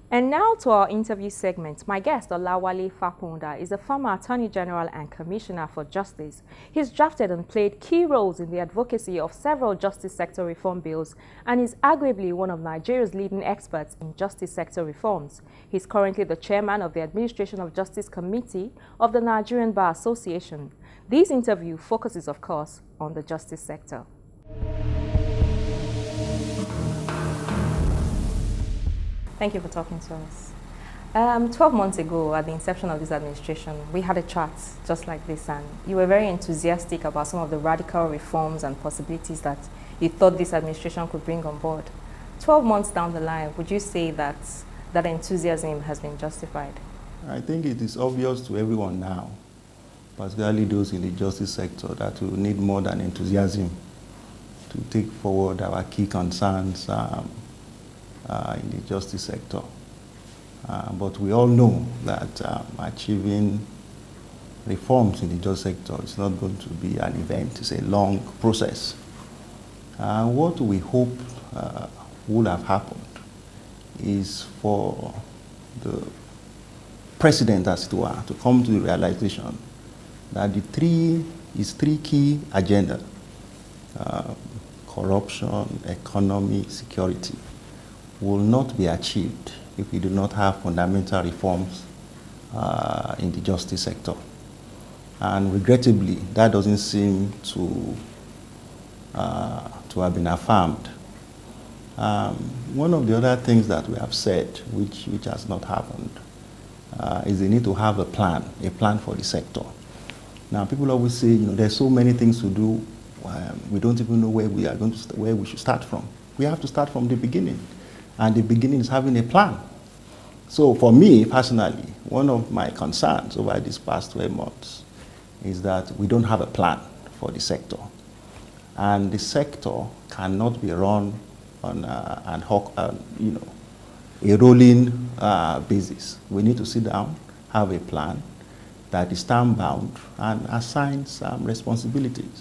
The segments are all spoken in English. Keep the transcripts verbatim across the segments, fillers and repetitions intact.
And now to our interview segment. My guest, Olawale Faponda, is a former Attorney General and Commissioner for Justice. He's drafted and played key roles in the advocacy of several justice sector reform bills and is arguably one of Nigeria's leading experts in justice sector reforms. He's currently the chairman of the Administration of Justice Committee of the Nigerian Bar Association. This interview focuses, of course, on the justice sector. Thank you for talking to us. Um, twelve months ago, at the inception of this administration, we had a chat just like this, and you were very enthusiastic about some of the radical reforms and possibilities that you thought this administration could bring on board. twelve months down the line, would you say that that enthusiasm has been justified? I think it is obvious to everyone now, particularly those in the justice sector, that we need more than enthusiasm to take forward our key concerns um, Uh, in the justice sector. Uh, but we all know that um, achieving reforms in the justice sector is not going to be an event, it's a long process. Uh, what we hope uh, would have happened is for the president, as it were, to come to the realization that the three, his three key agenda, uh, corruption, economy, security, will not be achieved if we do not have fundamental reforms uh, in the justice sector. And regrettably, that doesn't seem to, uh, to have been affirmed. Um, one of the other things that we have said, which, which has not happened, uh, is they need to have a plan, a plan for the sector. Now, people always say, you know, there's so many things to do, um, we don't even know where we are going to, where we should start from. We have to start from the beginning. And the beginning is having a plan. So for me, personally, one of my concerns over these past twelve months is that we don't have a plan for the sector. And the sector cannot be run on uh, an hoc, uh, you know, a rolling uh, basis. We need to sit down, have a plan that is time-bound and assign some responsibilities.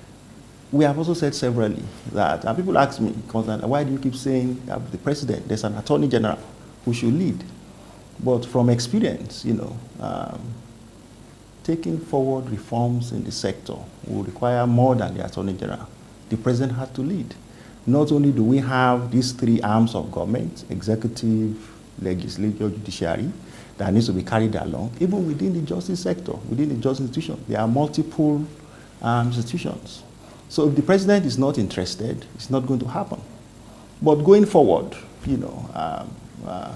We have also said severally that, and people ask me constantly, why do you keep saying uh, the president, there's an attorney general who should lead? But from experience, you know, um, taking forward reforms in the sector will require more than the attorney general. The president has to lead. Not only do we have these three arms of government, executive, legislature, judiciary, that needs to be carried along, even within the justice sector, within the justice institution, there are multiple um, institutions. So if the president is not interested, it's not going to happen. But going forward, you know, um, uh,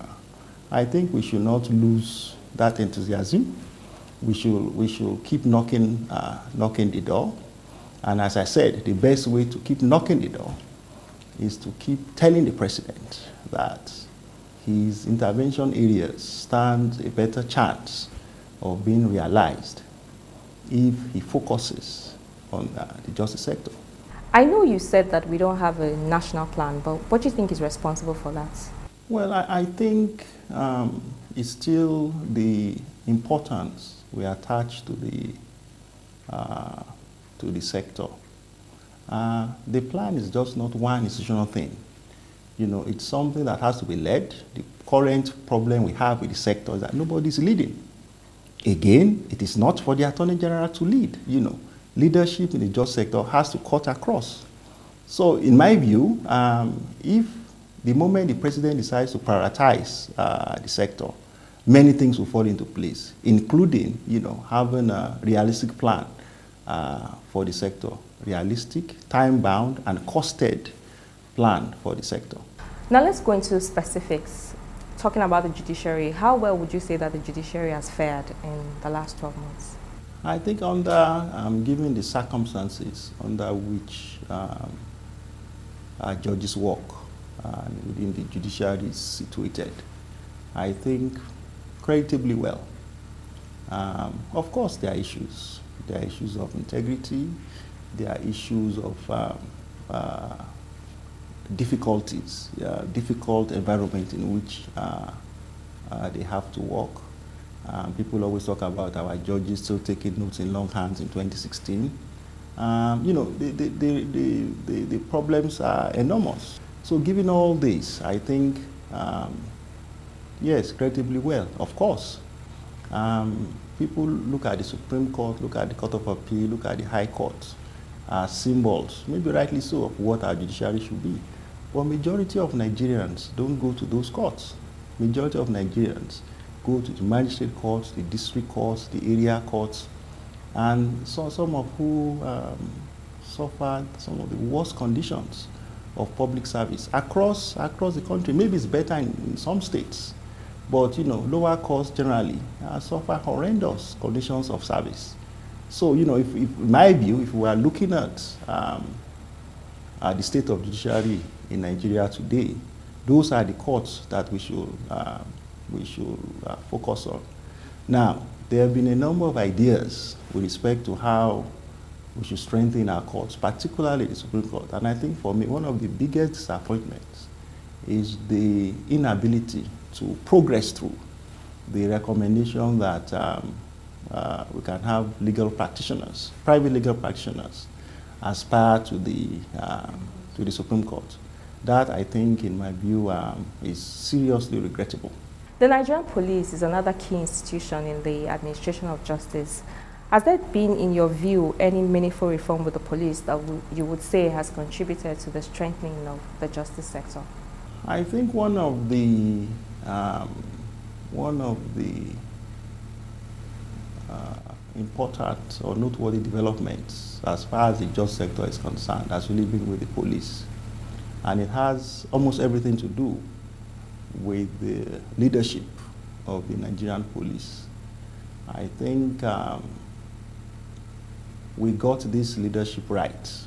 I think we should not lose that enthusiasm. We should, we should keep knocking, uh, knocking the door. And as I said, the best way to keep knocking the door is to keep telling the president that his intervention areas stand a better chance of being realized if he focuses on uh, the justice sector. I know you said that we don't have a national plan, but what do you think is responsible for that? Well, I, I think um, it's still the importance we attach to the, uh, to the sector. Uh, the plan is just not one institutional thing. You know, it's something that has to be led. The current problem we have with the sector is that nobody's leading. Again, it is not for the Attorney General to lead, you know. Leadership in the justice sector has to cut across. So in my view, um, if the moment the president decides to prioritize uh, the sector, many things will fall into place, including, you know, having a realistic plan uh, for the sector, realistic, time-bound, and costed plan for the sector. Now let's go into specifics. Talking about the judiciary, how well would you say that the judiciary has fared in the last twelve months? I think under, um, given the circumstances under which um, our judges work uh, within the judiciary is situated, I think creditably well. Um, of course, there are issues. There are issues of integrity. There are issues of um, uh, difficulties, uh, difficult environment in which uh, uh, they have to work. Um, people always talk about our judges still taking notes in long hands in twenty sixteen. Um, you know, the, the, the, the, the, the problems are enormous. So given all this, I think um, Yes, relatively well, of course. Um, people look at the Supreme Court, look at the Court of Appeal, look at the High Court as symbols, maybe rightly so, of what our judiciary should be. But majority of Nigerians don't go to those courts. Majority of Nigerians go to the magistrate courts, the district courts, the area courts, and so some of who um, suffered some of the worst conditions of public service across across the country. Maybe it's better in, in some states, but you know, lower courts generally uh, suffer horrendous conditions of service. So you know, if, if in my view, if we are looking at um, uh, the state of judiciary in Nigeria today, those are the courts that we should uh, we should uh, focus on. Now, there have been a number of ideas with respect to how we should strengthen our courts, particularly the Supreme Court. And I think for me, one of the biggest disappointments is the inability to progress through the recommendation that um, uh, we can have legal practitioners, private legal practitioners, aspire to the, um, to the Supreme Court. That, I think, in my view, um, is seriously regrettable. The Nigerian police is another key institution in the administration of justice. Has there been, in your view, any meaningful reform with the police that you would say has contributed to the strengthening of the justice sector? I think one of the um, one of the uh, important or noteworthy developments as far as the justice sector is concerned has really been with the police, and it has almost everything to do with the leadership of the Nigerian police. I think um, we got this leadership right.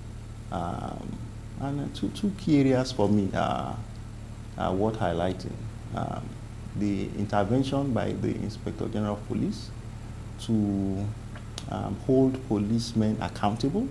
Um, and two, two key areas for me are, are worth highlighting. Um, the intervention by the Inspector General of Police to um, hold policemen accountable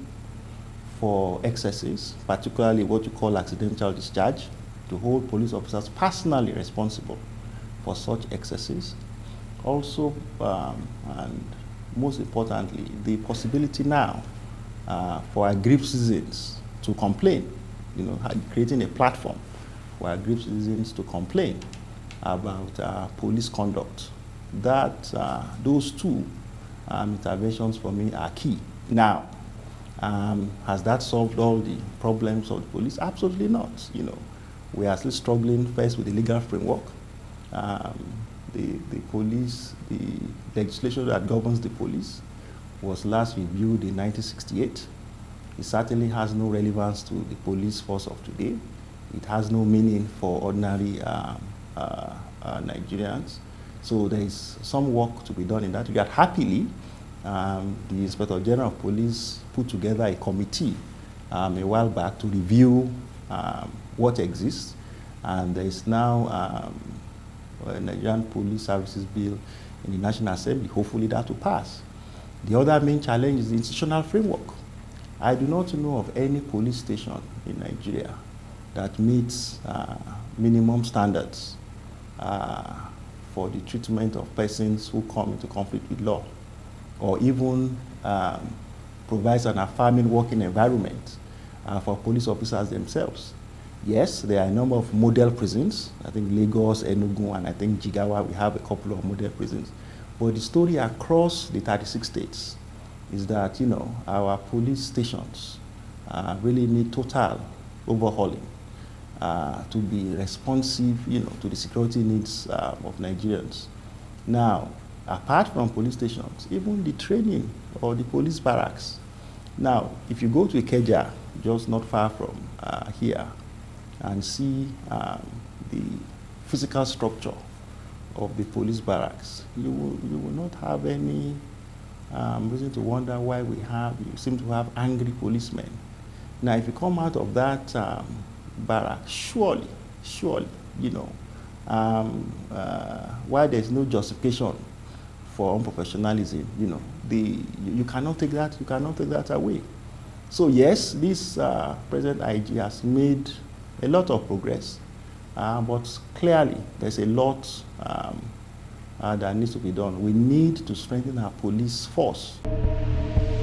for excesses, particularly what you call accidental discharge, to hold police officers personally responsible for such excesses. Also, um, and most importantly, the possibility now uh, for aggrieved citizens to complain, you know, creating a platform for aggrieved citizens to complain about uh, police conduct. That, uh, those two um, interventions for me are key. Now, um, has that solved all the problems of the police? Absolutely not, you know. We are still struggling first with the legal framework. Um, the, the police, the legislation that governs the police was last reviewed in nineteen sixty-eight. It certainly has no relevance to the police force of today. It has no meaning for ordinary um, uh, uh, Nigerians. So there is some work to be done in that regard. Happily, um, the Inspector General of Police put together a committee um, a while back to review um, what exists, and there is now um, a Nigerian Police Services Bill in the National Assembly. Hopefully that will pass. The other main challenge is the institutional framework. I do not know of any police station in Nigeria that meets uh, minimum standards uh, for the treatment of persons who come into conflict with law, or even um, provides an affirming working environment uh, for police officers themselves. Yes, there are a number of model prisons. I think Lagos, Enugu, and I think Jigawa, we have a couple of model prisons. But the story across the thirty-six states is that, you know, our police stations uh, really need total overhauling uh, to be responsive, you know, to the security needs uh, of Nigerians. Now, apart from police stations, even the training or the police barracks. Now, if you go to Ikeja, just not far from uh, here, and see um, the physical structure of the police barracks, you will, you will not have any um, reason to wonder why we have, you seem to have angry policemen. Now, if you come out of that um, barrack, surely, surely, you know, um, uh, while there's no justification for unprofessionalism, you know, the, you, you cannot take that, you cannot take that away. So yes, this uh, present I G has made a lot of progress, uh, but clearly there's a lot um, uh, that needs to be done. We need to strengthen our police force.